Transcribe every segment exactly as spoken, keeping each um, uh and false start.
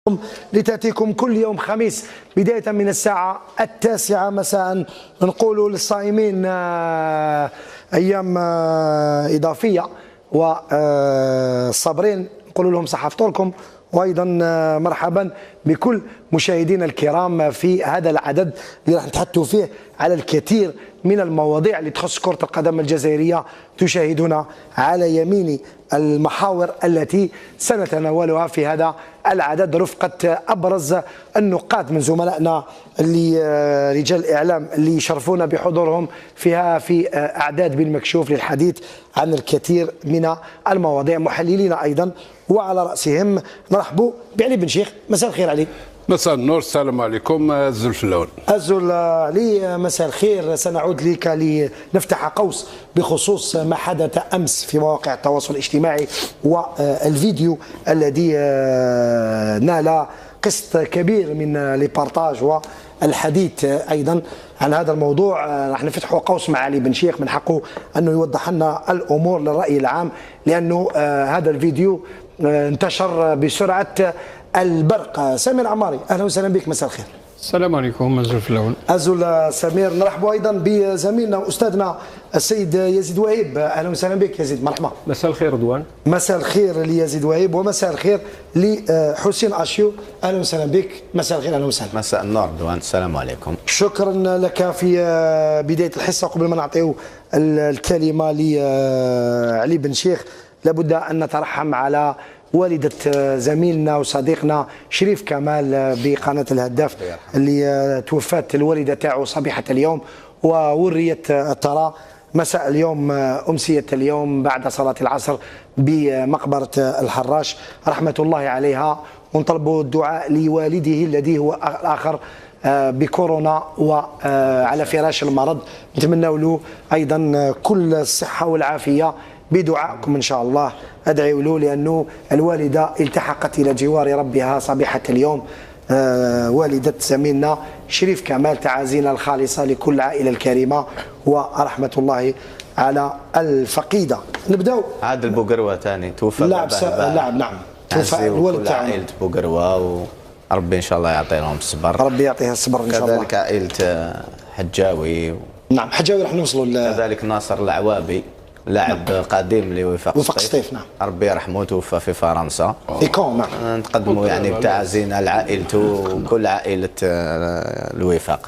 لتأتيكم كل يوم خميس بداية من الساعة التاسعة مساء. نقول للصائمين أيام إضافية والصابرين نقول لهم صحة فطوركم، وأيضا مرحبا بكل مشاهدينا الكرام في هذا العدد اللي راح نتحدثوا فيه على الكثير من المواضيع اللي تخص كرة القدم الجزائرية. تشاهدون على يميني المحاور التي سنتناولها في هذا العدد رفقة أبرز النقاد من زملائنا اللي رجال الإعلام اللي يشرفونا بحضورهم فيها في أعداد بالمكشوف للحديث عن الكثير من المواضيع، محللين أيضا، وعلى رأسهم نرحبوا بعلي بن شيخ. مساء الخير علي. مساء النور، السلام عليكم. الزول فلون الزول علي، مساء الخير. سنعود لك لنفتح قوس بخصوص ما حدث أمس في مواقع التواصل الاجتماعي والفيديو الذي نال قسط كبير من البارتاج والحديث أيضا عن هذا الموضوع. راح نفتحوا قوس مع علي بن شيخ، من حقه أنه يوضح لنا الأمور للرأي العام، لأنه هذا الفيديو انتشر بسرعة البرق. سمير عماري، أهلا وسهلا بك، مساء الخير. السلام عليكم. أزول فلون. أزول سمير. نرحب أيضا بزميلنا وأستاذنا السيد يزيد وهيب. أهلا وسهلا بك يزيد، مرحبا. مساء الخير رضوان. مساء الخير ليزيد وهيب، ومساء الخير لحسين أشيو. أهلا وسهلا بك، مساء الخير. أهلا وسهلا. مساء النور رضوان، السلام عليكم. شكرا لك في بداية الحصة. قبل ما نعطيه الكلمة لعلي بن شيخ، لابد أن نترحم على والدة زميلنا وصديقنا شريف كمال بقناة الهداف اللي توفت الوالدة تاعو صبيحة اليوم، ووريت الترى مساء اليوم أمسية اليوم بعد صلاة العصر بمقبرة الحراش، رحمة الله عليها. ونطلبوا الدعاء لوالده الذي هو الآخر بكورونا وعلى فراش المرض. نتمنى له أيضا كل الصحة والعافية بدعائكم إن شاء الله. أدعي له لأنه الوالدة التحقت إلى جوار ربها صبيحة اليوم. آه والدة زميلنا شريف كمال، تعازينا الخالصة لكل العائلة الكريمة ورحمة الله على الفقيدة. نبداو. عادل بوقروة ثاني توفى. لاعب لاعب نعم توفى الوالد تاعنا. عائلة بوقروة وربي إن شاء الله يعطي لهم الصبر. ربي يعطيها الصبر إن شاء الله. كذلك عائلة حجاوي. نعم حجاوي راح نوصلوا. كذلك ناصر العوابي، لاعب نعم. قديم لوفاق وفاق سطيف. نعم ربي يرحمه، توفى في فرنسا. إيكون. نعم نقدموا يعني بتعزينا لعائلته وكل عائلة الوفاق.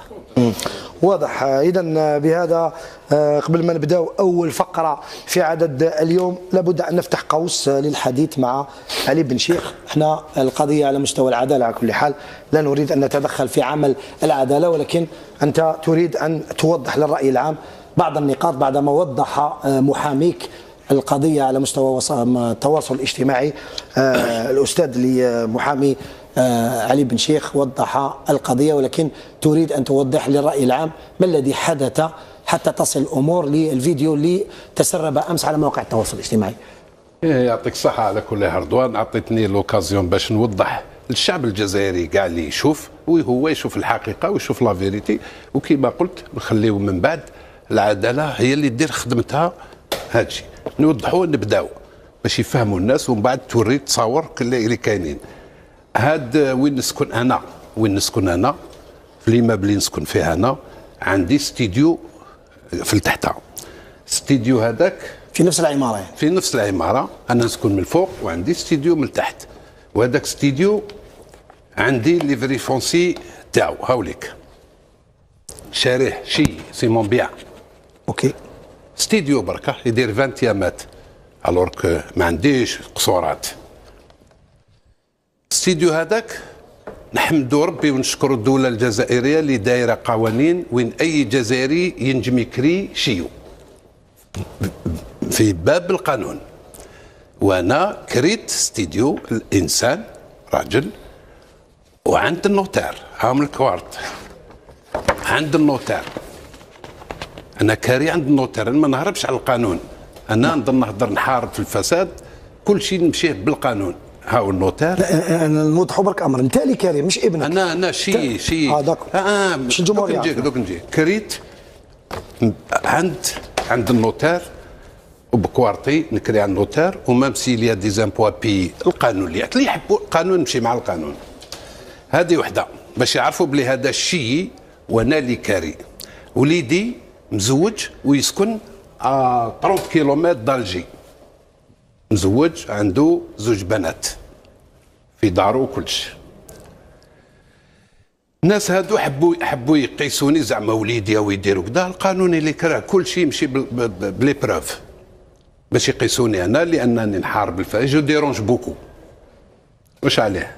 واضح. إذا بهذا قبل ما نبداو أول فقرة في عدد اليوم، لابد أن نفتح قوس للحديث مع علي بن شيخ. احنا القضية على مستوى العدالة على كل حال، لا نريد أن نتدخل في عمل العدالة، ولكن أنت تريد أن توضح للرأي العام بعض النقاط بعدما وضح محاميك القضية على مستوى التواصل الاجتماعي. الأستاذ المحامي علي بن شيخ وضح القضية، ولكن تريد أن توضح للرأي العام ما الذي حدث حتى تصل الأمور للفيديو اللي تسرب أمس على مواقع التواصل الاجتماعي. يعطيك الصحة على كل رضوان، أعطيتني لوكازيون باش نوضح الشعب الجزائري كاع اللي يشوف وهو يشوف الحقيقة ويشوف لا فيريتي، وكما قلت نخليو من بعد العدالة هي اللي دير خدمتها. هادشي نوضحوا نبداو باش يفهموا الناس، ومن بعد توري تصاور كل اللي كاينين. هاد وين نسكن انا، وين نسكن انا في ليمابل اللي نسكن فيه انا، عندي ستوديو في التحتة. ستوديو هذاك في نفس العمارة يعني. في نفس العمارة، انا نسكن من الفوق وعندي ستوديو من التحت، وهذاك ستوديو عندي ليفري فونسي تاعو هاوليك شاريه شي سيمون بيع. اوكي. ستوديو بركه يدير عشرين يامات، الوغ كو ما عنديش قصورات. ستوديو هذاك نحمدوا ربي ونشكروا الدوله الجزائريه اللي دايره قوانين وين اي جزائري ينجم يكري شيو في باب القانون. وانا كريت ستوديو الانسان راجل، وعند النوتار هاهم الكوارت، عند النوتار انا كاري عند النوتار. انا ما نهربش على القانون، انا نضل نهضر نحارب في الفساد، كل شيء نمشيه بالقانون. هاو النوتار. انا نوضحوا برك امر، انت اللي كاري مش ابنك. انا انا شي شي اه داك اه مش الجمهوريه. دوك نجي دوك نجي كريت عند عند النوتار وبكوارتي نكري على النوتار، ومام سي ليا دي زامبوا بي القانون اللي اللي يحبوا القانون نمشي مع القانون. هذه وحده باش يعرفوا بلي هذا الشيء وانا اللي كاري. وليدي مزوج ويسكن ا ثلاثين كيلومتر دالجي، مزوج عنده زوج بنات في دارو وكلش. الناس هادو حبوا حبوا يقيسوني زعما وليدي او يديروا كذا. القانون اللي كره كل شيء يمشي بلي بروف باش يقيسوني انا لانني نحارب الفاحشه. جو ديرونج بوكو واش عليه.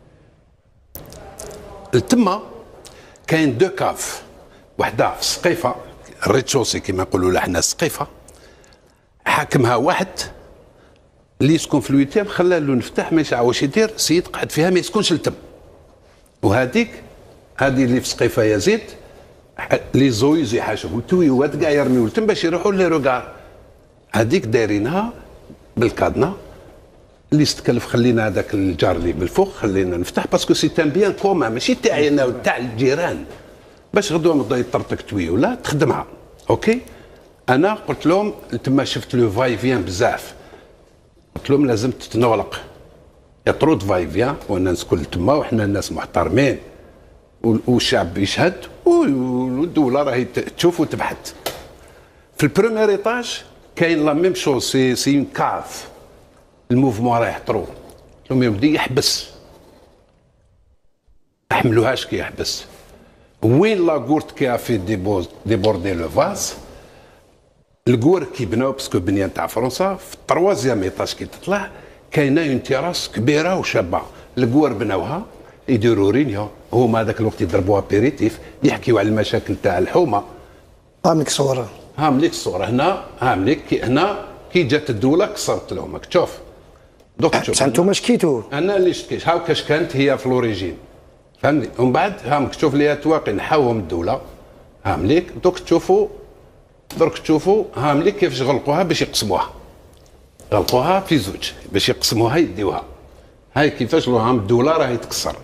التما كاين دو كاف، وحده في سقيفه الريتشوسي كما نقولوا لها حنا سقيفه، حاكمها واحد اللي يسكن في الويتيام خلى له نفتح ما يسعى واش يدير، سيد قعد فيها ما يسكنش التم. وهذيك هذه اللي في سقيفه يزيد لي زويز يحاسبوا تويوات كاع يرميو التم باش يروحوا لي روكار. هذيك دايرينها بالكادنا اللي استكلف خلينا هذاك الجار اللي بالفوق خلينا نفتح باسكو سي تان بيان كومان ماشي تاعي انا وتاع الجيران باش غدوه نبدا يطرطق توي ولا تخدمها. اوكي انا قلت لهم تما شفت لو فاي فيان بزاف، قلت لهم لازم تتنغلق يا طرود فاي فيان وانا نسكن تما وحنا الناس محترمين والشعب يشهد والدوله راهي تشوف وتبحث. في البروميير ايطاج كاين لا ميم شوز سي سي اون كاف الموفمون راه يحضروا. قلت لهم يا ودي يحبس ما حملوهاش كي يحبس. وين لا كورت كي في ديبوز ديبوردي لو فاز الكور كي بناو باسكو بنيه تاع فرنسا في التروازيام ايطاج كي تطلع كاينه اون تيراس كبيره وشابه. الكور بناوها يديروا رينيون هما هذاك الوقت يضربوها بيريتيف يحكيوا على المشاكل تاع الحومه. هامليك صوره هامليك الصوره هنا هامليك هنا كي جات الدوله كسرت لهم تشوف دوك تشوف انتم شكيتوا انا اللي شكيت هاو كاش كانت هي في لوريجين فهمني. ومن بعد هامك تشوف لي تواقي نحاوهم الدوله هامليك دوك تشوفوا درك تشوفوا هامليك كيفاش غلقوها باش يقسموها. غلقوها في زوج باش يقسموها يديوها. هاي كيفاش لو هام الدوله راهي تكسر.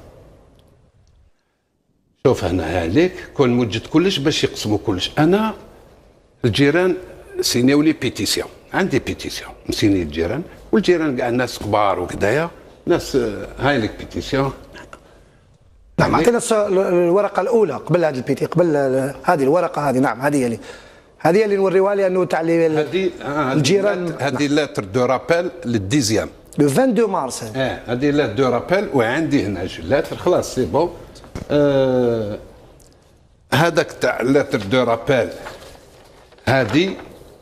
شوف هنا هاليك كون موجد كلش باش يقسموا كلش. انا الجيران سينيو لي بيتيسيون، عندي بيتيسيون مسيني الجيران والجيران كاع ناس كبار وكذايا ناس. هاي لك بيتيسيون. نعم عطينا الورقه الاولى قبل هذا البيتي قبل هذه الورقه هذه. نعم هذه اللي هذه اللي نوريوها لي انه تاع هذه الجيران. هذه لاتر دو رابيل للديزيام لو اثنين وعشرين مارس. اه هذه لاتر دو رابيل وعندي هنا جو لاتر خلاص سي بون. آه هذاك تاع لاتر دو رابيل هذه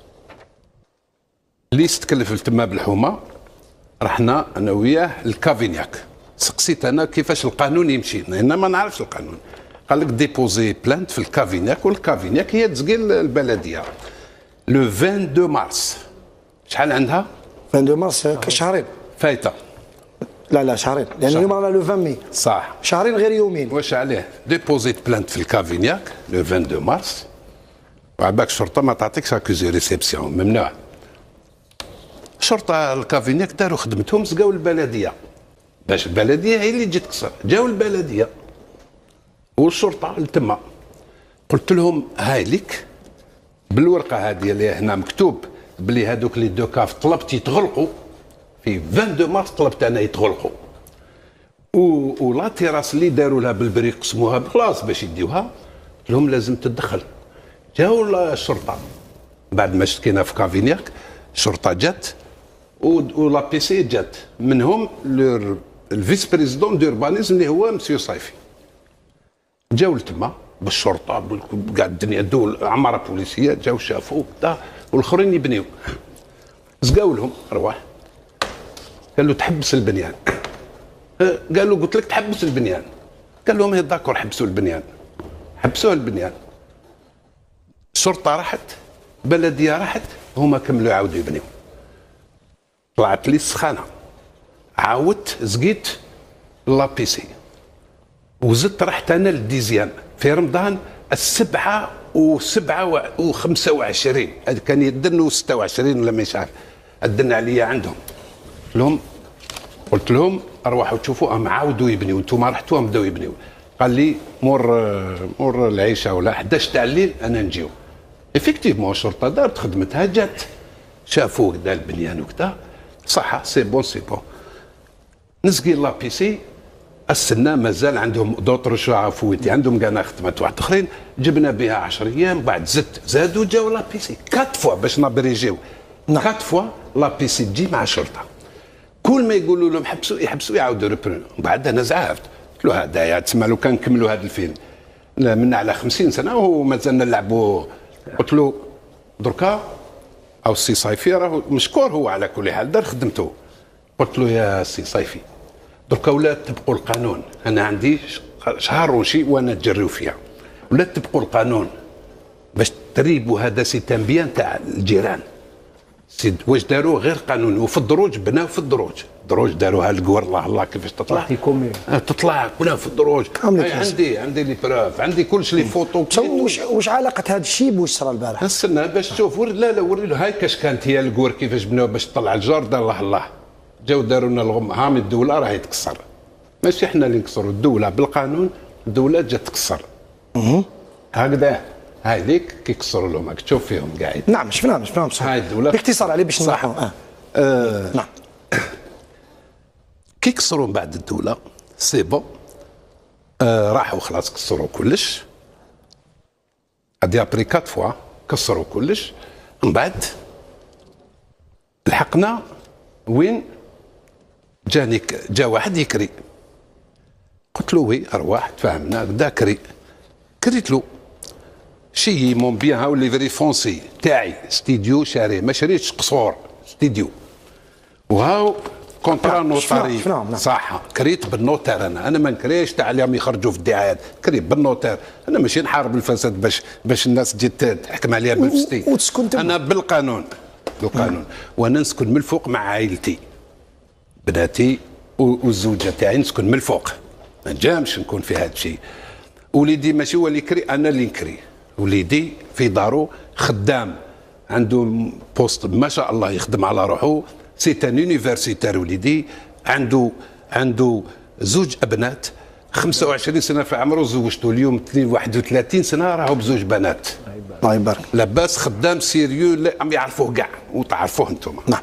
اللي استكلف تما بالحومه. رحنا انا وياه الكافينياك سقسيت انا كيفاش القانون يمشي انا ما نعرفش القانون. قال لك ديبوزي بلانت في الكافينياك والكافينياك هي تسقي البلديه. لو اثنين وعشرين مارس شحال عندها؟ اثنين وعشرين مارس كشهرين فايته. لا لا شهرين لان اليوم رانا لو عشرين مي صح شهرين غير يومين. واش عليه؟ ديبوزيت بلانت في الكافينياك لو اثنين وعشرين مارس وعباك الشرطه ما تعطيكش اكوزي ريسبسيون ممنوع. الشرطه الكافينياك داروا خدمتهم سقاو البلديه باش البلديه هي اللي تجي تكسر. جاو البلديه والشرطه لتما قلت لهم هاي لك بالورقه هذه اللي هنا مكتوب بلي هذوك لي دو كاف طلبت يتغلقوا في اثنين وعشرين مارس طلبت انا يتغلقوا ولا تيراس اللي داروا لها بالبريق قسموها خلاص باش يديوها. قلت لهم لازم تدخل. جاو الشرطه بعد ما شكينا في كافينياك الشرطه جات ولا بي سي جات منهم الفيس بريزيدون دوربانيزم اللي هو مسيو صيفي. جاو لتما بالشرطه كاع الدنيا دول عماره بوليسيه جاو شافوا كذا والاخرين يبنيو زقاو لهم ارواح. قال له تحبس البنيان. قال له قلت لك تحبس البنيان. قال لهم هي داكور حبسوا البنيان. حبسوه البنيان. الشرطه راحت بلديه راحت هما كملوا يعاودوا يبنيو. طلعت لي السخانه عاودت زقيت لابيسي وزدت رحت انا للديزيام في رمضان السبعه وسبعه وخمسه وعشرين كان يدنوا ستة وعشرين ولا مش عارف ادن عليا عندهم. قلت لهم قلت لهم اروحوا تشوفوا هم عاودوا يبنيو انتم رحتوا بداو يبنيو. قال لي مور مور العشاء ولا احد عشر تاع الليل انا نجيو. افكتيفمون الشرطه دارت خدمتها جات شافوا كذا البنيان وكذا صح سي بون سي بون. نسقي لابيسي السنه مازال عندهم دوطر شو فويتي عندهم كاع خدمات واحد اخرين جبنا بها عشرة ايام بعد زدت زادوا جاو لا بيسي كات فوا باش نابريجيو كات فوا لا بيسي تجي مع الشرطه كل ما يقولوا لهم حبسوا يحبسوا يعاودوا ريبرون بعد انا زعفت قلت له هذا تسمى لو كان نكملوا هذا الفيلم منا على خمسين سنه ومازلنا نلعبوا قلت له دركا او السي صيفي راه مشكور هو على كل حال دار خدمته قلت له يا سي صيفي دركا ولا تبقوا القانون انا عندي شهر وشي وانا تجريو فيها ولا تبقوا القانون باش تريبوا هذا سي تنبيان تاع الجيران سيد واش داروا غير قانوني وفي الدروج بناو في الدروج الدروج داروها القور الله الله كيفاش تطلع تطلع بناو في الدروج عندي عندي لي بروف عندي كلش لي فوتو واش واش علاقه هذا الشيء بواش صرا البارح استنى باش تشوف لا لا وري له هاي كاش كانت هي القور كيفاش بناو باش تطلع الجار دار الله الله جاو داروا لنا الغم هام الدوله راه يتكسر ماشي احنا اللي نكسروا الدوله بالقانون الدوله جات تكسر هكذا هاي ليك كيكسروا لهم هاك تشوف فيهم قاعد نعم شفناهم شفناهم هاي الدوله باختصار عليه باش نروحوا اه, آه. نعم كيكسروا من بعد الدوله سي بون آه راحوا خلاص كسروا كلش هادي ابري كات فوا كسروا كلش من بعد لحقنا وين جاني جا واحد يكري قلت له وي ارواح تفاهمنا بدا كري كريت له شي مون بيان هاو لي فري فونسي تاعي ستوديو شاري ما شريتش قصور ستوديو وهاو كونترا نوتاري صح كريت بالنوتار انا انا ما نكريش تاع اليوم يخرجوا في الدعايات كريت بالنوتار انا ماشي نحارب الفساد باش باش الناس تجي تحكم عليها بالفستي انا بالقانون بالقانون وانا نسكن من الفوق مع عائلتي بناتي والزوجه تاعي نسكن من الفوق ما نجامش نكون في هذا الشيء وليدي ماشي هو اللي يكري انا اللي نكري وليدي في دارو خدام عنده بوست ما شاء الله يخدم على روحه سي ان يونيفرسيتير وليدي عنده عنده زوج ابنات خمسة وعشرين سنه في عمره زوجته اليوم واحد وثلاثين سنه راهو بزوج بنات الله يبارك لاباس خدام سيريو عم يعرفوه كاع وتعرفوه انتم نعم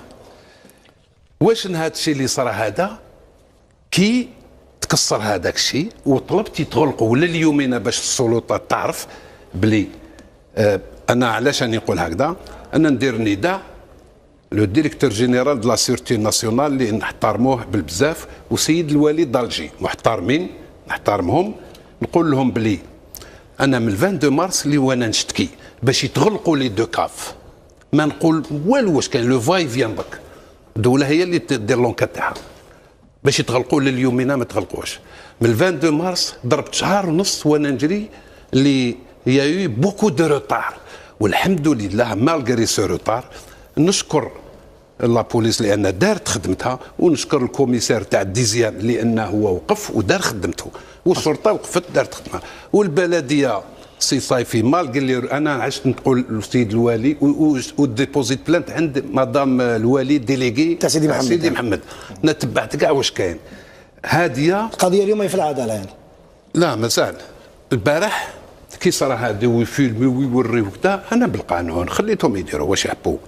واش هذا الشيء اللي صرا هذا كي تكسر هذاك الشيء وطلبت يتغلقوا ولا اليومين باش السلطات تعرف بلي آه انا علاش راني نقول هكذا انا ندير نداء لو ديريكتور جينيرال دو لا سيورتي ناسيونال اللي نحترموه بالبزاف وسيد الوالي دالجي محترمين نحترمهم نقول لهم بلي انا من اثنين وعشرين مارس اللي وانا نشتكي باش يتغلقوا لي دو كاف ما نقول والو واش كان لو فاي فيان بك الدوله هي اللي تدير لونكات تاعها باش يتغلقوا لليومين ما تغلقوش من اثنين وعشرين مارس ضربت شهر ونص وانا نجري اللي يا يو بوكو دو روتار والحمد لله مالغري سو روتار نشكر لا بوليس لان دارت خدمتها ونشكر الكوميسار تاع الديزيام لانه هو وقف ودار خدمته والشرطه وقفت دارت خدمتها والبلديه سي صيفي مالغري انا عشت نقول للسيد الوالي وديبوزيت بلانت عند مدام الوالي ديليغي تاع سيدي محمد سيدي محمد انا تبعت كاع واش كاين هاديه القضيه اليوم في العداله يعني لا مازال البارح كي صرا هذا ويفيلمي ويوريو كذا انا بالقانون خليتهم يديروا واش يحبوا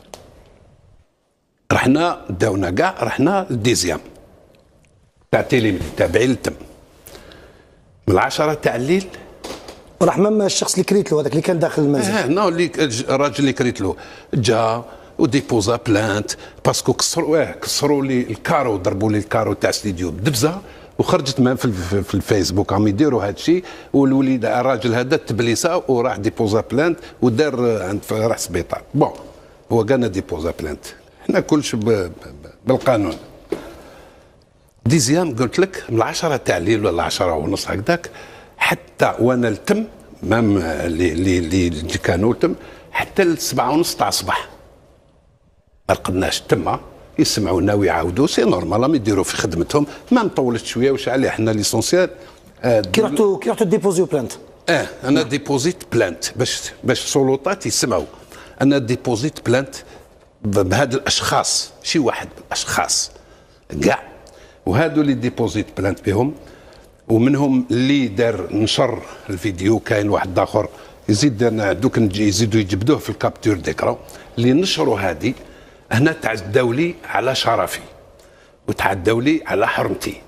رحنا داونا كاع رحنا للديزيام تاع تيلي تابعين للتم من العشرة تاع الليل وراح مام الشخص اللي كريت له هذاك اللي كان داخل المنزل اه نو اللي الراجل اللي كريت له جا وديبوزا بلانت باسكو كسروا اه كسروا لي الكارو ضربوا لي الكارو تاع ستوديو بدبزه وخرجت ما في, في الفيسبوك عم يديروا هذا الشيء والوليد الراجل هذا تبليسا وراح ديبوزا بلانت ودار عند راح سبيطار بون هو قالنا ديبوزا بلانت احنا كلش بالقانون ديزيام قلت لك من العشرة تاع الليل ولا العشرة ونص هكذاك حتى وانا التم مام اللي اللي اللي كانوا تم حتى السبعة ونص تاع الصباح ما رقدناش تما يسمعونا ويعاودوا سي نورمال راهم يديروا في خدمتهم ما نطولت شويه واش عليه احنا ليسونسيال آه كي رحتوا كي رحتوا ديبوزيو بلانت اه انا ديبوزيت بلانت باش باش السلطات يسمعوا انا ديبوزيت بلانت بهاد الاشخاص شي واحد الاشخاص كاع وهادو اللي ديبوزيت بلانت بهم ومنهم اللي دار نشر الفيديو كاين واحد اخر يزيد دوك يزيدوا يجبدوه في الكابتور ديكرون اللي نشروا هذه هنا تعداو لي على شرفي وتعداو لي على حرمتي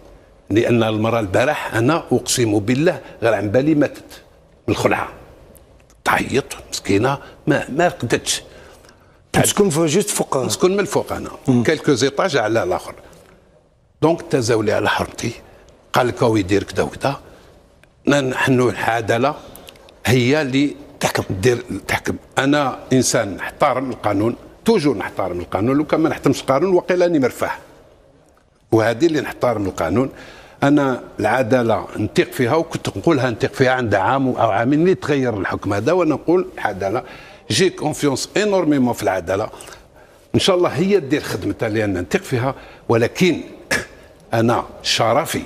لان المراه البارح انا اقسم بالله غير عن بالي ماتت من الخلعه، تعيط مسكينه ما ما قدتش تسكن في جوست فوق نسكن من الفوق انا كالكو زيطاج على الاخر. دونك تزاولي على حرمتي قال لك هو يدير كذا وكذا. نحن العداله هي اللي تحكم دير تحكم. انا انسان نحترم القانون، توجور نحترم القانون، لو كان ما نحترمش القانون وقيل اني مرفاه. وهذه اللي نحترم القانون. انا العداله نثق فيها وكنت نقولها نثق فيها عند عام او عامين اللي تغير الحكم هذا، وانا نقول العداله جي كونفيونس انورميمون في العداله. ان شاء الله هي دير خدمتها لان نثق فيها، ولكن انا شرفي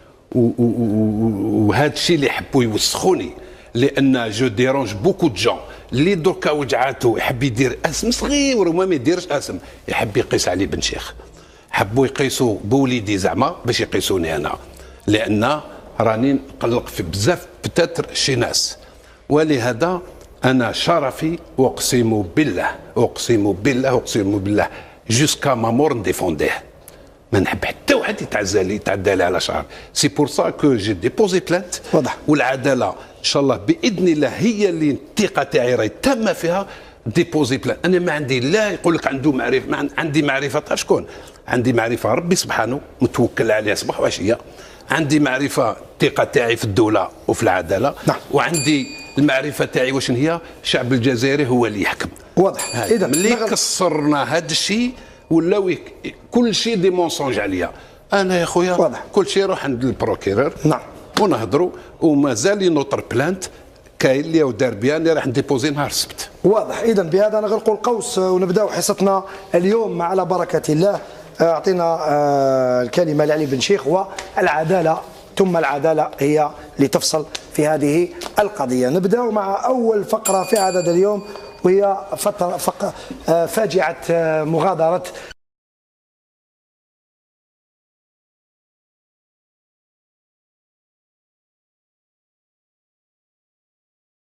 وهذا الشيء اللي يحبوا يوسخوني، لان جو ديرونج بوكو دو جون اللي دركا وجعاتو يحب يدير اسم صغير وما ما يديرش اسم، يحب يقيس علي بن شيخ. حبوا يقيسوا بوليدي زعما باش يقيسوني انا، لان راني نقلق في بزاف بتاتر شي ناس. ولهذا انا شرفي اقسم بالله اقسم بالله اقسم بالله جوسكا ما مور نديفونديه. ما نحب حتى واحد يتعزى لي يتعدى لي على شعر. سي بور سا كو جي ديبوزي بلانت. واضح. والعداله ان شاء الله باذن الله هي اللي الثقه تاعي راهي تامه فيها. ديبوزي بلان. انا ما عندي لا يقول لك عنده معرفه، ما عندي معرفه تاع شكون؟ عندي معرفه ربي سبحانه متوكل عليه صباح وعشيه. عندي معرفه الثقه تاعي في الدوله وفي العداله. نعم. وعندي المعرفه تاعي واش هي الشعب الجزائري هو اللي يحكم. واضح. اذا ملي كسرنا هذا الشيء ولاو كل شيء دي مونسونج عليا. انا يا خويا واضح. كل شيء نروح عند البروكيرور. نعم. ونهضروا ومازال نوتر بلانت كاين اللي دار بها اللي راح نديبوزي نهار السبت. واضح. اذا بهذا نغلقوا القوس ونبداو حصتنا اليوم على بركه الله. اعطينا الكلمه لعلي بن شيخ، والعداله ثم العداله هي لتفصل في هذه القضيه. نبداو مع اول فقره في عدد اليوم، وهي فتره فق... فاجعه مغادره